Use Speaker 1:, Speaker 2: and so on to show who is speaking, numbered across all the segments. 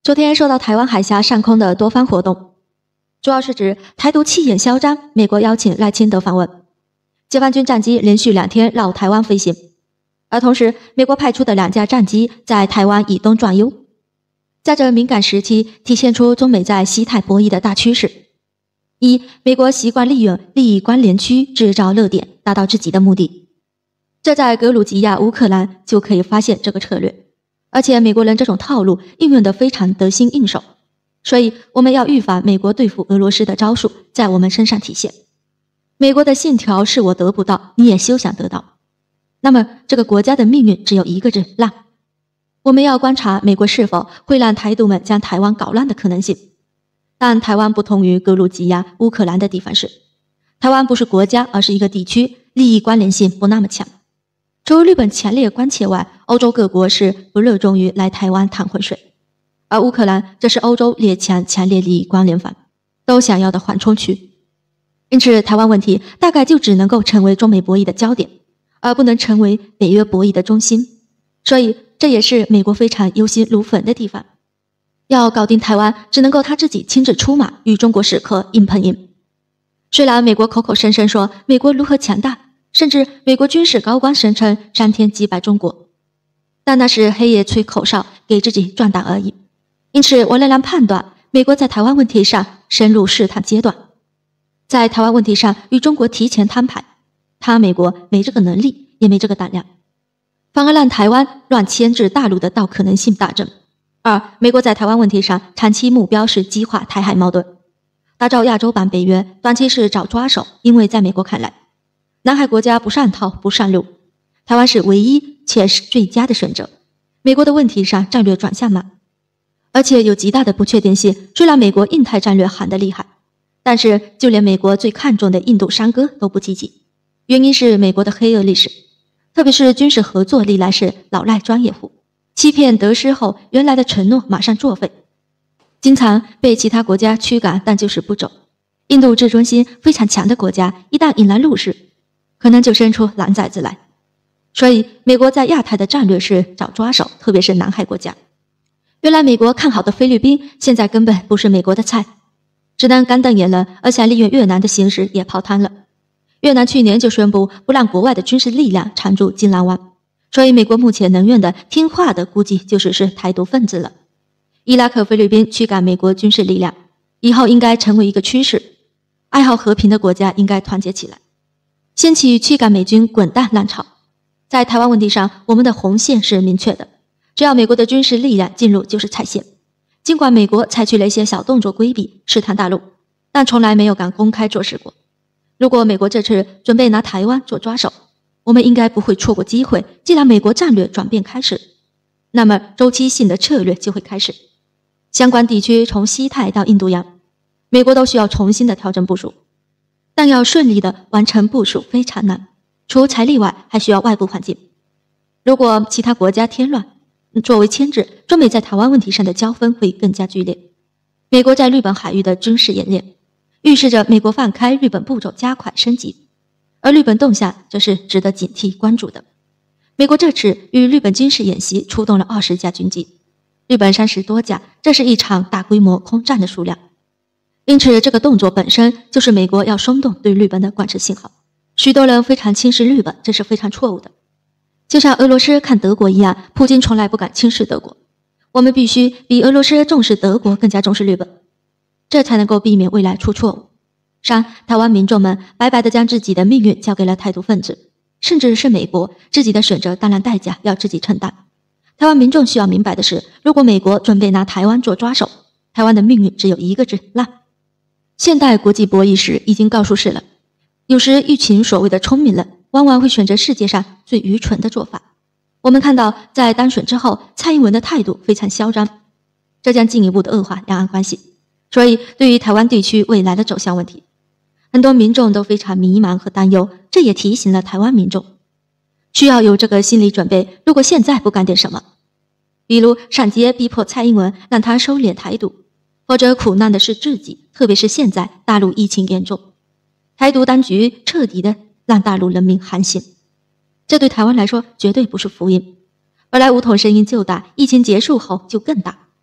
Speaker 1: 昨天受到台湾海峡上空的多方活动，主要是指台独气焰嚣张，美国邀请赖清德访问，解放军战机连续2天绕台湾飞行，而同时美国派出的2架战机在台湾以东转悠，在这敏感时期体现出中美在西太博弈的大趋势。一，美国习惯利用利益关联区制造热点，达到自己的目的。这在格鲁吉亚、乌克兰就可以发现这个策略，而且美国人这种套路应用得非常得心应手，所以我们要预防美国对付俄罗斯的招数在我们身上体现。美国的信条是我得不到，你也休想得到。那么这个国家的命运只有一个字：烂。我们要观察美国是否会让台独们将台湾搞烂的可能性。但台湾不同于格鲁吉亚、乌克兰的地方是，台湾不是国家，而是一个地区，利益关联性不那么强。除日本强烈关切外，欧洲各国是不热衷于来台湾淌浑水，而乌克兰则是欧洲列强强烈利益关联方都想要的缓冲区。因此台湾问题大概就只能够成为中美博弈的焦点，而不能成为北约博弈的中心。所以这也是美国非常忧心如焚的地方。要搞定台湾，只能够他自己亲自出马，与中国时刻硬碰硬。虽然美国口口声声说美国如何强大，甚至美国军事高官声称3天击败中国，但那是黑夜吹口哨，给自己壮胆而已。因此我仍然判断美国在台湾问题上深入试探阶段，在台湾问题上与中国提前摊牌，他美国没这个能力，也没这个胆量，反而让台湾乱牵制大陆的道可能性大增。二，美国在台湾问题上长期目标是激化台海矛盾，打造亚洲版北约，短期是找抓手，因为在美国看来，南海国家不上套不上路，台湾是唯一且是最佳的选择。美国的问题上战略转向慢，而且有极大的不确定性。虽然美国印太战略喊得厉害，但是就连美国最看重的印度山歌都不积极，原因是美国的黑恶历史，特别是军事合作历来是老赖专业户，欺骗得失后原来的承诺马上作废，经常被其他国家驱赶，但就是不走。印度自尊心非常强的国家，一旦引来入世，可能就生出蓝崽子来。所以美国在亚太的战略是找抓手，特别是南海国家。原来美国看好的菲律宾，现在根本不是美国的菜，只能干瞪眼了，而想利用越南的形势也泡汤了。越南去年就宣布不让国外的军事力量常驻金兰湾，所以美国目前能用的听话的估计就是台独分子了。伊拉克、菲律宾驱赶美国军事力量，以后应该成为一个趋势，爱好和平的国家应该团结起来，掀起驱赶美军滚蛋浪潮。在台湾问题上，我们的红线是明确的，只要美国的军事力量进入就是踩线。尽管美国采取了一些小动作规避试探大陆，但从来没有敢公开做事过。如果美国这次准备拿台湾做抓手，我们应该不会错过机会。既然美国战略转变开始，那么周期性的策略就会开始。相关地区从西太到印度洋，美国都需要重新的调整部署，但要顺利的完成部署非常难，除财力外还需要外部环境。如果其他国家添乱，作为牵制，中美在台湾问题上的交锋会更加剧烈。美国在日本海域的军事演练，预示着美国放开日本步骤加快升级，而日本动向则是值得警惕关注的。美国这次与日本军事演习出动了20架军机，日本30多架，这是一场大规模空战的数量。因此这个动作本身就是美国要松动对日本的管制信号。许多人非常轻视日本，这是非常错误的。就像俄罗斯看德国一样，普京从来不敢轻视德国。我们必须比俄罗斯重视德国，更加重视日本，这才能够避免未来出错误。3，台湾民众们白白地将自己的命运交给了台独分子，甚至是美国，自己的选择当然代价要自己承担。台湾民众需要明白的是，如果美国准备拿台湾做抓手，台湾的命运只有一个字：烂。现代国际博弈史已经告诉世人，有时一群所谓的聪明人往往会选择世界上最愚蠢的做法。我们看到在当选之后，蔡英文的态度非常嚣张，这将进一步的恶化两岸关系。所以对于台湾地区未来的走向问题，很多民众都非常迷茫和担忧，这也提醒了台湾民众需要有这个心理准备。如果现在不干点什么，比如上街逼迫蔡英文让他收敛台独，或者苦难的是自己，特别是现在大陆疫情严重，台独当局彻底的让大陆人民寒心，这对台湾来说绝对不是福音。本来武统声音就大，疫情结束后就更大，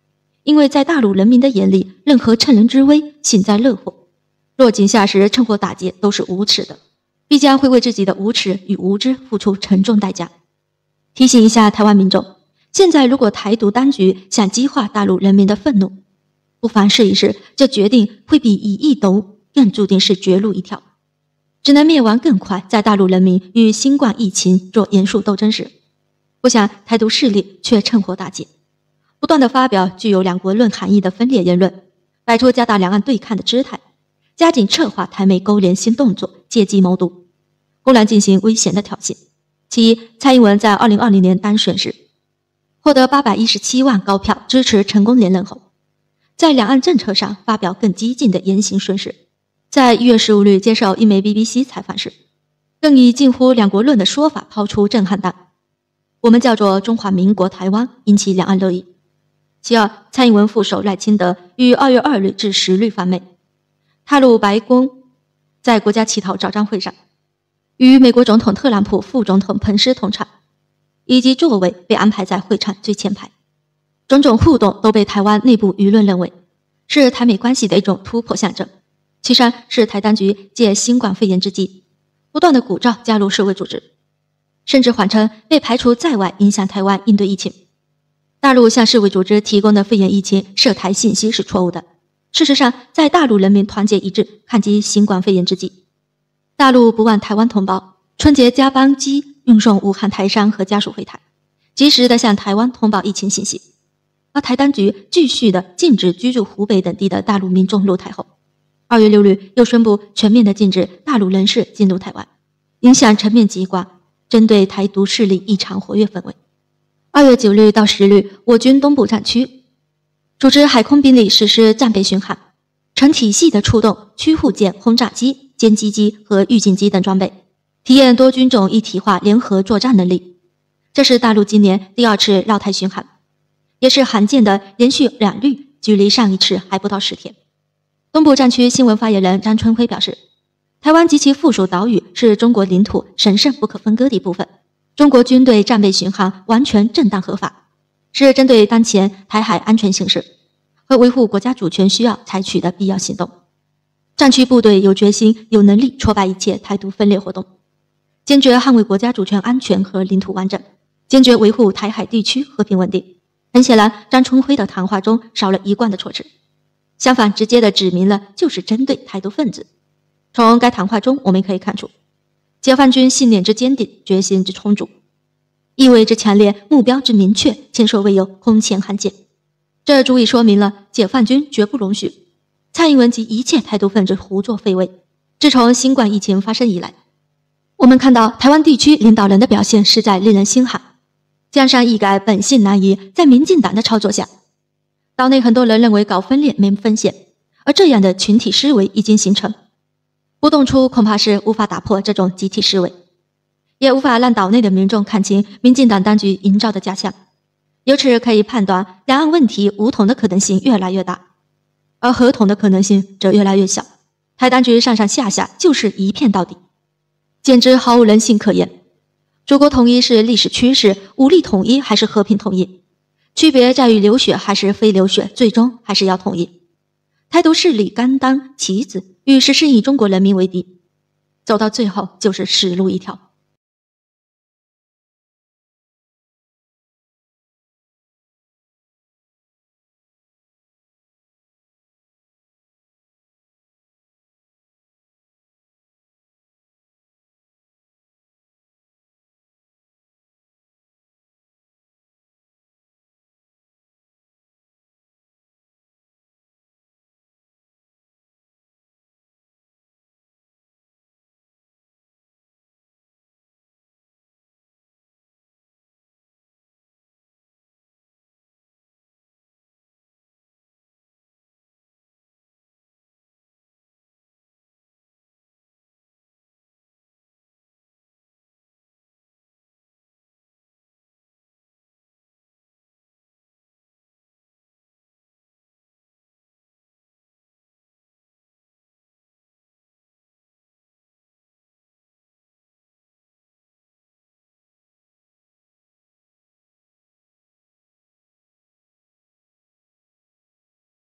Speaker 1: 因为在大陆人民的眼里，任何趁人之危，幸灾乐祸，落井下石、趁火打劫都是无耻的，必将会为自己的无耻与无知付出沉重代价。提醒一下台湾民众，现在如果台独当局想激化大陆人民的愤怒，不妨试一试，这决定会比以一斗更注定是绝路一条。只能灭亡更快，在大陆人民与新冠疫情做严肃斗争时，不想台独势力却趁火打劫，不断地发表具有两国论含义的分裂言论，摆出加大两岸对抗的姿态，加紧策划台美勾连新动作，借机谋独，公然进行危险的挑衅。其一，蔡英文在2020年当选时，获得817万高票支持成功连任后，在两岸政策上发表更激进的言行宣示。在1月15日接受一枚 BBC 采访时，更以近乎两国论的说法抛出震撼弹，我们叫做中华民国台湾，引起两岸热议。其二，蔡英文副手赖清德于2月2日至10日访美，踏入白宫，在国家乞讨招商会上，与美国总统特朗普、副总统彭斯同场，以及座位被安排在会场最前排。种种互动都被台湾内部舆论认为是台美关系的一种突破象征。其三是台当局借新冠肺炎之际，不断的鼓噪加入世卫组织，甚至谎称被排除在外，影响台湾应对疫情。大陆向世卫组织提供的肺炎疫情涉台信息是错误的。事实上，在大陆人民团结一致抗击新冠肺炎之际，大陆不忘台湾同胞，春节加班机运送武汉台商和家属回台，及时的向台湾通报疫情信息。而台当局继续的禁止居住湖北等地的大陆民众入台后，2月6日又宣布全面的禁止大陆人士进入台湾，影响层面极广，针对台独势力异常活跃氛围。2月9日到10日，我军东部战区组织海空兵力实施战备巡航，成体系的出动驱护舰、轰炸机、歼击机和预警机等装备，体验多军种一体化联合作战能力。这是大陆今年第2次绕台巡航，也是罕见的连续2日，距离上一次还不到10天。东部战区新闻发言人张春辉表示，台湾及其附属岛屿是中国领土神圣不可分割的一部分，中国军队战备巡航完全正当合法，是针对当前台海安全形势和维护国家主权需要采取的必要行动。战区部队有决心、有能力挫败一切台独分裂活动，坚决捍卫国家主权安全和领土完整，坚决维护台海地区和平稳定。很显然，张春辉的谈话中少了一贯的措辞，相反，直接的指明了就是针对台独分子。从该谈话中我们可以看出，解放军信念之坚定，决心之充足，意味之强烈，目标之明确，前所未有，空前罕见。这足以说明了解放军绝不容许蔡英文及一切台独分子胡作非为。自从新冠疫情发生以来，我们看到台湾地区领导人的表现实在令人心寒。江山易改，本性难移，在民进党的操作下，岛内很多人认为搞分裂没风险，而这样的群体思维已经形成，不动粗恐怕是无法打破这种集体思维，也无法让岛内的民众看清民进党当局营造的假象。由此可以判断，两岸问题武统的可能性越来越大，而合统的可能性则越来越小。台当局上上下下就是一片到底，简直毫无人性可言。祖国统一是历史趋势，武力统一还是和平统一，区别在于流血还是非流血，最终还是要统一。台独势力甘当棋子，与14亿中国人民为敌，走到最后就是死路一条。